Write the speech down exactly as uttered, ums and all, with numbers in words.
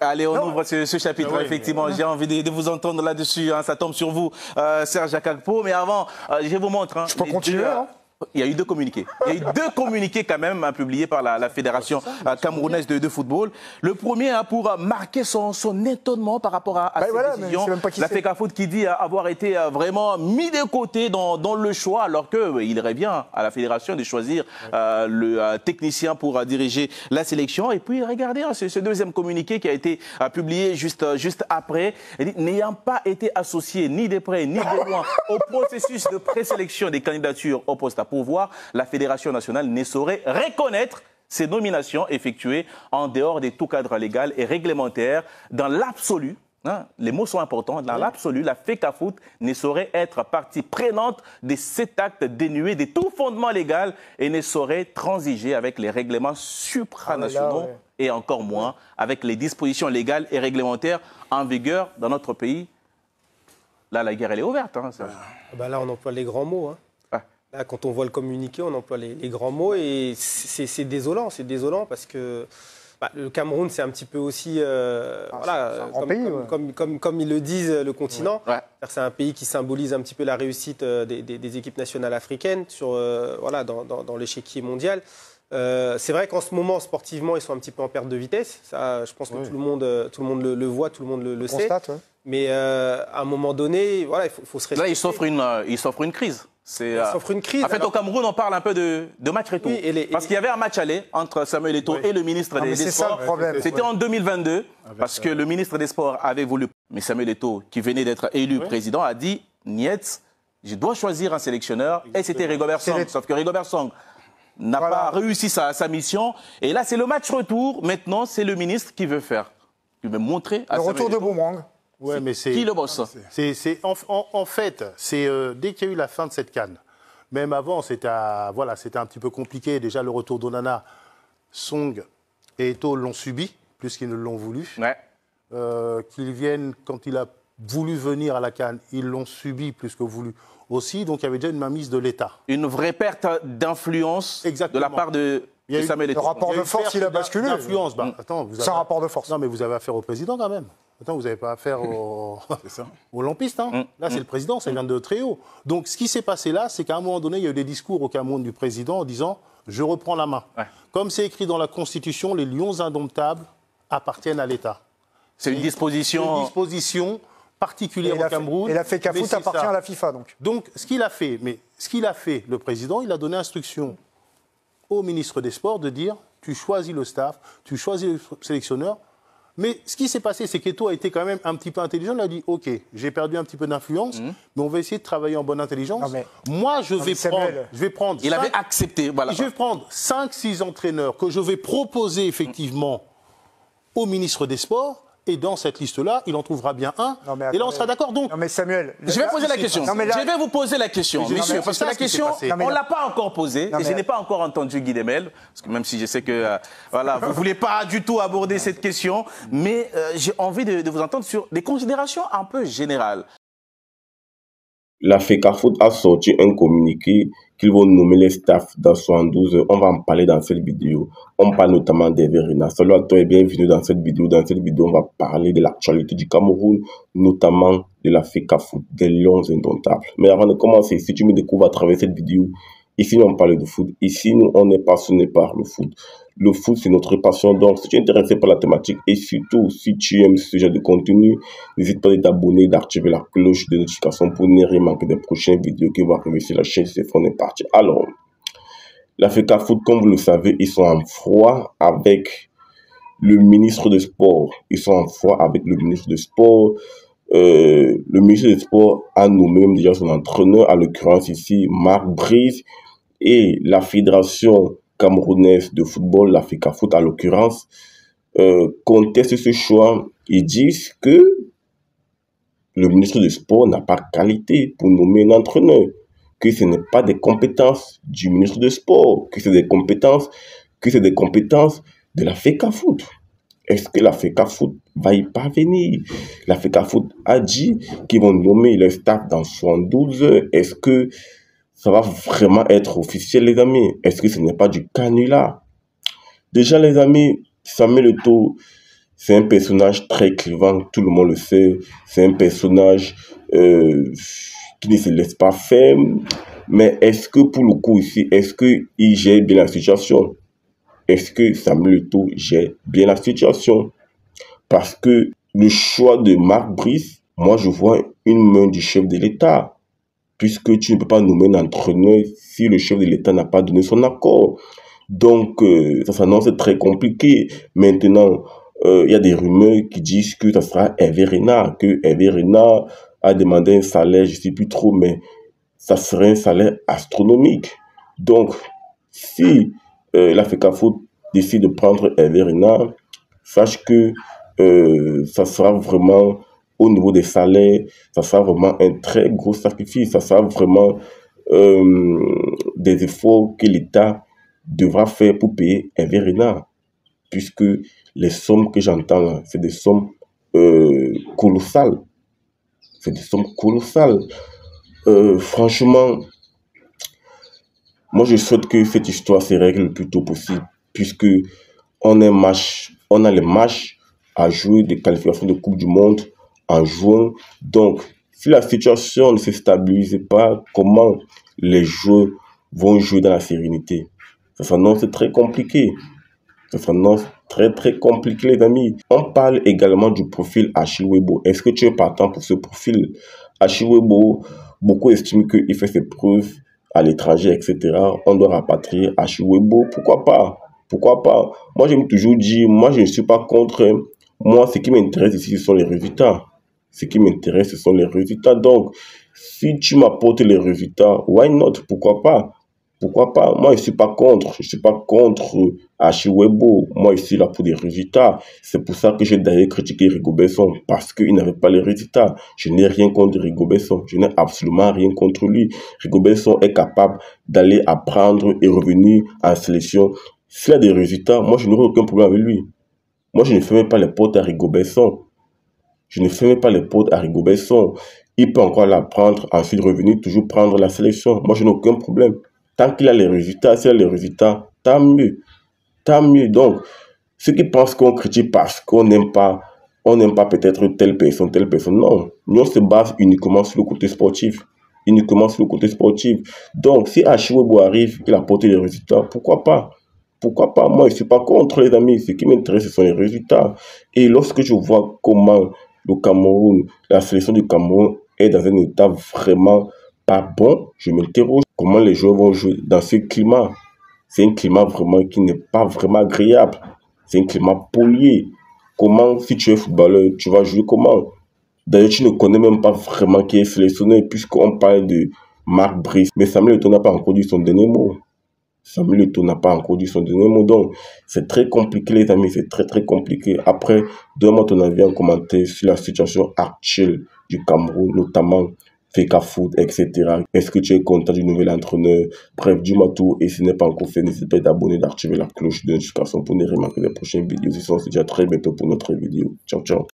Allez, on non. ouvre ce, ce chapitre, ah oui, effectivement. Mais... J'ai envie de, de vous entendre là-dessus. Hein. Ça tombe sur vous, euh, Serge Akakpo. Mais avant, euh, je vous montre. Hein, je peux continuer, deux, hein. Il y a eu deux communiqués. Il y a eu deux communiqués quand même hein, publiés par la, la Fédération euh, camerounaise de, de football. Le premier hein, pour euh, marquer son, son étonnement par rapport à, à bah cette voilà, décision. La FECAFOOT qui dit euh, avoir été euh, vraiment mis de côté dans, dans le choix, alors qu'il euh, revient à la Fédération de choisir euh, le euh, technicien pour euh, diriger la sélection. Et puis regardez hein, ce, ce deuxième communiqué qui a été euh, publié juste, euh, juste après. N'ayant pas été associé ni de près ni de loin au processus de présélection des candidatures au poste à pourvoir, la Fédération nationale ne saurait reconnaître ces nominations effectuées en dehors de tout cadre légal et réglementaire. Dans l'absolu, hein, les mots sont importants, dans oui. l'absolu, la FECAFOOT ne saurait être partie prenante de cet acte dénué de tout fondement légal et ne saurait transiger avec les règlements supranationaux ah, là, ouais. et encore moins avec les dispositions légales et réglementaires en vigueur dans notre pays. Là, la guerre, elle est ouverte. Hein, ah bah là, on emploie les grands mots. Hein. Là, quand on voit le communiqué, on emploie les, les grands mots et c'est désolant, c'est désolant parce que bah, le Cameroun, c'est un petit peu aussi, euh, ah, voilà, comme, pays, comme, ouais. comme, comme, comme ils le disent, le continent. Ouais. Ouais. C'est un pays qui symbolise un petit peu la réussite des, des, des équipes nationales africaines sur, euh, voilà, dans, dans, dans l'échiquier mondial. Euh, c'est vrai qu'en ce moment, sportivement, ils sont un petit peu en perte de vitesse. Ça, je pense que oui. tout le monde, tout le, monde le, le voit, tout le monde le, le sait. Constate, ouais. Mais euh, à un moment donné, voilà, il faut, faut se respecter. Là, il s'offre une, euh, il s'offre une crise. Il s'offre une crise. En fait, alors... au Cameroun, on parle un peu de, de match retour. Oui, les, parce qu'il y avait un match aller entre Samuel Eto'o oui. et le ministre ah, des, des Sports. C'était ouais. en deux mille vingt-deux, Avec parce ça. que le ministre des Sports avait voulu. Mais Samuel Eto'o, qui venait d'être élu oui. président, a dit « Niet, je dois choisir un sélectionneur. » Et c'était Rigobert Song. Les... Sauf que Rigobert Song n'a voilà. pas réussi sa, sa mission. Et là, c'est le match retour. Maintenant, c'est le ministre qui veut faire. Qui veut montrer à Le Samuel retour de boomerang. Ouais, mais c'est qui le bosse. C'est en, en, en fait, c'est euh, dès qu'il y a eu la fin de cette CAN. Même avant, c'était voilà, un petit peu compliqué. Déjà, le retour d'Onana, Song et Eto'o l'ont subi, plus qu'ils ne l'ont voulu. Ouais. Euh, qu'ils viennent, quand il a voulu venir à la CAN, ils l'ont subi plus que voulu aussi. Donc, il y avait déjà une mainmise de l'État. Une vraie perte d'influence de la part de, de Samuel Eto'o. Le rapport de force, il a basculé. D'influence. Bah, mmh. C'est un rapport de force. Non, mais vous avez affaire au président quand même. Attends, vous n'avez pas affaire aux, aux lampistes. Hein. Mmh. Là, c'est mmh. le président, ça vient de très haut. Donc, ce qui s'est passé là, c'est qu'à un moment donné, il y a eu des discours au Cameroun du président en disant « je reprends la main ouais. ». Comme c'est écrit dans la Constitution, les lions indomptables appartiennent à l'État. C'est une disposition... une disposition particulière au Cameroun. Et la FECAFOOT appartient ça. à la FIFA, donc. Donc, ce qu'il a fait, mais ce qu'il a fait, le président, il a donné instruction au ministre des Sports de dire « tu choisis le staff, tu choisis le sélectionneur ». Mais ce qui s'est passé, c'est qu'Eto'o a été quand même un petit peu intelligent. Il a dit, OK, j'ai perdu un petit peu d'influence, mmh. mais on va essayer de travailler en bonne intelligence. Non, mais... Moi, je vais, prendre, je vais prendre... Il cinq, avait accepté, voilà. Je vais prendre cinq six entraîneurs que je vais proposer effectivement mmh. au ministre des Sports. Et dans cette liste-là, il en trouvera bien un. Non, et là, on sera d'accord. Donc, non, mais Samuel, je vais poser la question. Non, mais là... Je vais vous poser la question, mais monsieur, parce que la question, on ne l'a pas encore posée. Et je n'ai pas encore entendu Guy Demel, parce que même si je sais que euh, voilà, vous ne voulez pas du tout aborder cette question, mais euh, j'ai envie de, de vous entendre sur des considérations un peu générales. La FECAFOOT a sorti un communiqué qu'ils vont nommer les staffs dans soixante-douze heures. On va en parler dans cette vidéo. On parle notamment d'Everina. Salut à toi et bienvenue dans cette vidéo. Dans cette vidéo, on va parler de l'actualité du Cameroun, notamment de la FECAFOOT, des Lions indomptables. Mais avant de commencer, si tu me découvres à travers cette vidéo, ici nous on parle de foot. Ici nous on est passionné par le foot. Le foot, c'est notre passion. Donc, si tu es intéressé par la thématique et surtout, si tu aimes ce genre de contenu, n'hésite pas à t'abonner, d'activer la cloche de notification pour ne rien manquer des prochaines vidéos qui vont arriver sur la chaîne. C'est on est parti. Alors, la FECAFOOT, comme vous le savez, ils sont en froid avec le ministre des Sports. Ils sont en froid avec le ministre des Sports. Euh, le ministre des Sports a nommé même déjà son entraîneur, à l'occurrence ici, Marc Brice, et la fédération camerounaise de football, la FECAFOOT à l'occurrence, euh, conteste ce choix. Ils disent que le ministre des Sports n'a pas qualité pour nommer un entraîneur, que ce n'est pas des compétences du ministre des Sports, que c'est des compétences, que c'est des compétences de la FECAFOOT. Est-ce que la FECAFOOT va y parvenir? La FECAFOOT a dit qu'ils vont nommer le staff dans soixante-douze heures. Est-ce que ça va vraiment être officiel, les amis? Est-ce que ce n'est pas du canular? Déjà, les amis, Samuel Eto'o, C'est un personnage très clivant, tout le monde le sait. C'est un personnage euh, qui ne se laisse pas faire. Mais est-ce que pour le coup ici, est-ce qu'il gère bien la situation? Est-ce que Samuel Eto'o gère bien la situation? Parce que le choix de Marc Brice, moi je vois une main du chef de l'État. Puisque tu ne peux pas nommer un entraîneur si le chef de l'État n'a pas donné son accord. Donc, euh, ça s'annonce très compliqué. Maintenant, il euh, y a des rumeurs qui disent que ça sera Hervé Renard, que Hervé Renard a demandé un salaire, je ne sais plus trop, mais ça serait un salaire astronomique. Donc, si euh, la FECAFOOT décide de prendre Hervé Renard, sache que euh, ça sera vraiment, au niveau des salaires, ça sera vraiment un très gros sacrifice. Ça sera vraiment euh, des efforts que l'État devra faire pour payer Hervé Renard. Puisque les sommes que j'entends là, c'est des sommes euh, colossales. C'est des sommes colossales. Euh, franchement, moi je souhaite que cette histoire se règle le plus tôt possible. Puisque on a, un match, on a les matchs à jouer des qualifications de Coupe du Monde en juin. Donc, si la situation ne se stabilise pas, comment les joueurs vont jouer dans la sérénité? Ça s'annonce très compliqué. Ça s'annonce très très compliqué, les amis. On parle également du profil Achiwebo. Est-ce que tu es partant pour ce profil? Achiwebo, beaucoup estiment qu'il fait ses preuves à l'étranger, et cetera. On doit rapatrier Achiwebo. Pourquoi pas? Pourquoi pas? Moi, j'aime toujours dire, moi, je ne suis pas contre. Moi, ce qui m'intéresse ici, ce sont les résultats. Ce qui m'intéresse, ce sont les résultats. Donc, si tu m'apportes les résultats, why not? Pourquoi pas? Pourquoi pas? Moi, je ne suis pas contre. Je ne suis pas contre Achiwebo. Moi, je suis là pour des résultats. C'est pour ça que j'ai d'ailleurs critiqué Rigobert-Song, parce qu'il n'avait pas les résultats. Je n'ai rien contre Rigobert-Song. Je n'ai absolument rien contre lui. Rigobert-Song est capable d'aller apprendre et revenir en sélection. S'il a des résultats, moi, je n'aurai aucun problème avec lui. Moi, je ne ferme pas les portes à Rigobert-Song. Je ne ferme pas les portes à Rigobert-Song. Il peut encore l'apprendre, ensuite revenir, toujours prendre la sélection. Moi, je n'ai aucun problème. Tant qu'il a les résultats, s'il a les résultats, tant mieux. Tant mieux. Donc, ceux qui pensent qu'on critique parce qu'on n'aime pas, on n'aime pas peut-être telle personne, telle personne, non. Nous, on se base uniquement sur le côté sportif. Uniquement sur le côté sportif. Donc, si Achiwebo arrive, il apporte les résultats, pourquoi pas? Pourquoi pas? Moi, je ne suis pas contre, les amis. Ce qui m'intéresse, ce sont les résultats. Et lorsque je vois comment le Cameroun, la sélection du Cameroun est dans un état vraiment pas bon, je m'interroge comment les joueurs vont jouer dans ce climat. C'est un climat vraiment qui n'est pas vraiment agréable. C'est un climat pollué. Comment, si tu es footballeur, tu vas jouer comment? D'ailleurs, tu ne connais même pas vraiment qui est sélectionné, puisqu'on parle de Marc Brice. Mais Samuel Eto'o n'a pas encore dit son dernier mot. Samuel Eto'o n'a pas encore dit son dernier mot. Donc, c'est très compliqué, les amis. C'est très, très compliqué. Après, donne-moi ton avis en commentaire sur la situation actuelle du Cameroun, notamment FECAFOOT, et cetera. Est-ce que tu es content du nouvel entraîneur? Bref, dis-moi tout. Et si ce n'est pas encore fait, n'hésite pas à t'abonner, d'activer la cloche de notification pour ne rien manquer des prochaines vidéos. Sinon, on se dit à très bientôt pour notre vidéo. Ciao, ciao.